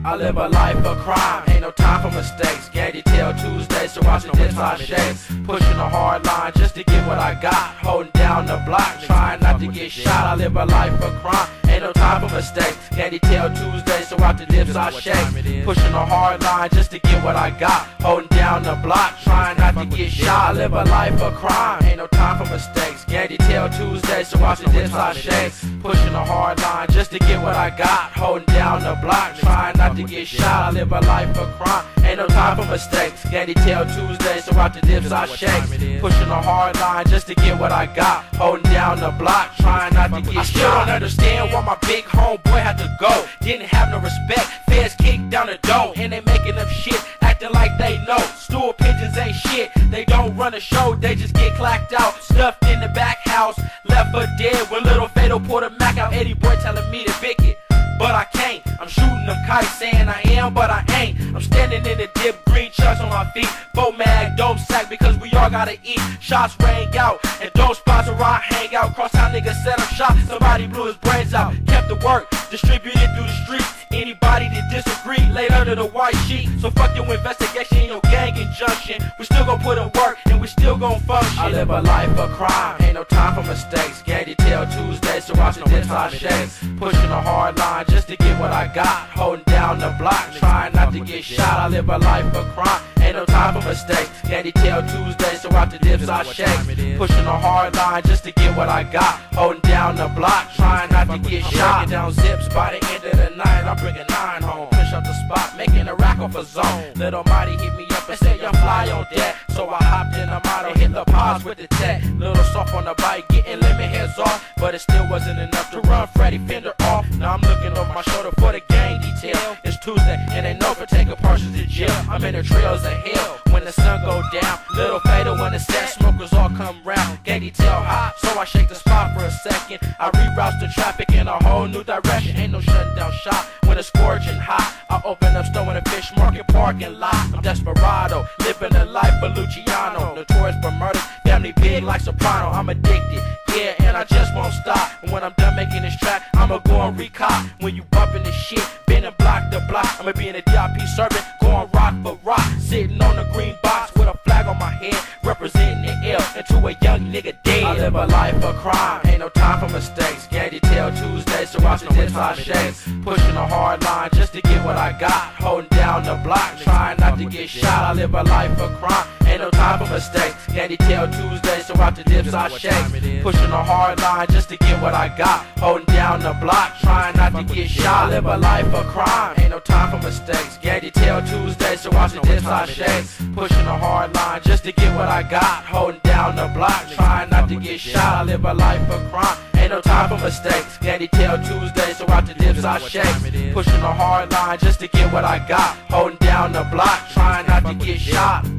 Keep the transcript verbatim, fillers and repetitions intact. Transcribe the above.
I live a life of crime, ain't no time for mistakes. Gang detail Tuesday, so watch the dips I shake. Pushing a hard line just to get what I got. Holding down the block, trying not to get shot. I live a life of crime, ain't no time for mistakes. Gang detail Tuesday, so watch the dips I shake. Pushing a hard line just to get what I got. Holding down the block, trying not to get shot. I live a life of crime, ain't no time for mistakes. Gang detail Tuesday, so watch the dips I shake. Pushing a hard line just to get what I got. Holding down the block, trying not to get shot. I live a life of crime, ain't no time for mistakes. Gang detail Tuesday, so watch the dips I shake. Pushing a hard line just to get what I got. Holding down the block, trying not to get shot. I still don't understand why my big homeboy had to go. Didn't have no respect, feds kicked down the door. And they making up shit, acting like they know. Stool pigeons ain't shit, they don't run a show. They just get clacked out, stuffed in the back house. Left for dead when Little Fatal pulled a Mac out. Eddie boy telling me to pick it, but I can't. I'm shooting them kites, saying I am, but I ain't. I'm standing in the dip, green chucks on my feet. Four mag, dope sack, because we all gotta eat. Shots rang out, and dope spots where I hang out. Crosstown niggas set up shop, somebody blew his brains out. Kept the work, distributed through the streets. Anybody that disagree, laid under the white sheet. So fuck your investigation, your gang injunction. We still gon' put in work, and we still gon' function. I live a life of crime, ain't no time for mistakes. Gang detail Tuesday, so watch the dips I shake. Pushing a hard line just to get what I got. Holding down the block, trying not to get shot. I live a life of crime, ain't no time for mistakes. Gang detail Tuesday, so watch the dips I shake. Pushing a hard line just to get what I got. Holding down the block, trying not to get shot. Breaking down zips by the end of the night. I'm bringing nine home. Push up the spot, making a rack off a zone. Little Mighty hit me up and said, young fly on deck. So I hopped in the model, hit the pause with the tech. Little soft on the bike, getting lemon heads off. But it still wasn't enough to run Freddy Fender off. Now I'm looking over my shoulder for the gang detail. It's Tuesday and they know for taking parcels to jail. I'm in the trails of hell when the sun go down. Little Fatal when the set smokers all come round. Gang detail hot, so I shake the spot for a second. I reroute the traffic in a whole new direction. Ain't no shutting down shop when it's scorching hot. I open up store in a fish market parking lot. I'm desperado, living a life of Luciano. Notorious for murder, family big like Soprano. I'm addicted, yeah, and I just won't stop. And when I'm done making this track, I'ma go and recop. When you bumping this shit, been and block to block. I'ma be in a D I P serving, going rock for rock. Sitting on the green box with a flag on my head, representing the L into a young nigga dead. I live a life of crime, ain't no time for mistakes. Gang detail Tuesday, so watch the dips I shake. Pushing a hard line just to get what I got. Holding down the block, trying not to get shot. I live a life of crime, ain't no time for mistakes. Gang detail Tuesday, so watch the dips I shake. Pushing a hard line just to get what I got. Holding down the block, trying not to get shot. I live a life of crime, ain't no time for mistakes. Gang detail Tuesday, so watch the dips I shake. Pushing a hard line just to get what I got. Holding down the block, trying not to get shot. I live a life of crime, ain't no time for mistakes. Gang detail Tuesday, so watch the dips I shake. Pushing a hard line just to get what I got. Holding down the block, trying not to get shot.